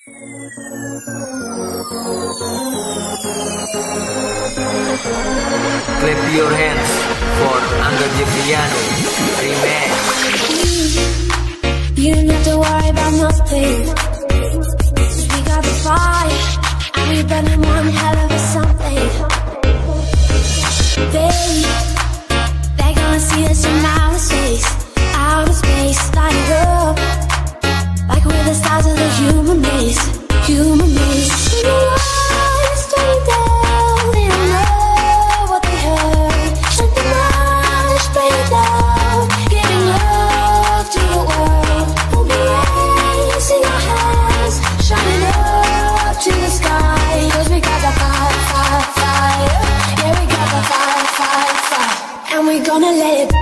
Clap your hands for Angga Jeffriano Remix. You don't have to worry about nothing, 'cause we got the fire, and we burning one hell of a something. They're gonna see us from outer space, light it up, like we're the stars of the human race, human race. In the eyes turning down, they don't know what they heard. Shut the minds, play it down, giving love to the world. We'll be raising our hands, shining up to the sky, 'cause we got the fire, fire, fire. Yeah, we got the fire, fire, fire, and we're gonna let it.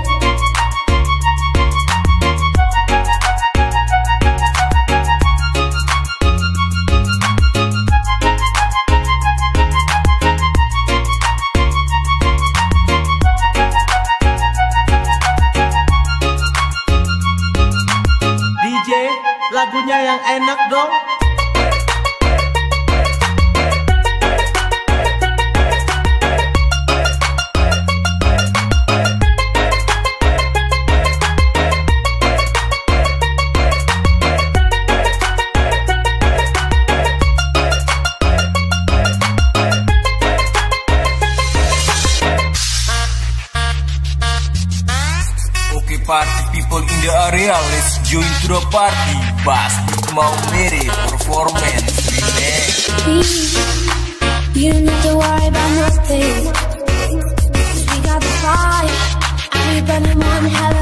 Lagunya yang enak dong. Okay, party people in the area, let's join to the party. Bass mau mirip performance remix. You don't have to worry about nothing, 'cause we got the fire, and we burning one hell of